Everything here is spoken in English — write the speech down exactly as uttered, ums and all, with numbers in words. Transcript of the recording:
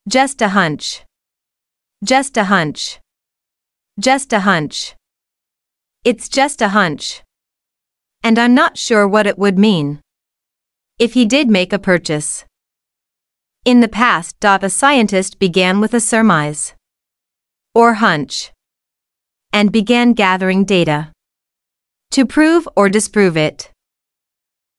Just a hunch. Just a hunch. Just a hunch. It's just a hunch. And I'm not sure what it would mean if he did make a purchase. In the past, a scientist began with a surmise or hunch and began gathering data to prove or disprove it.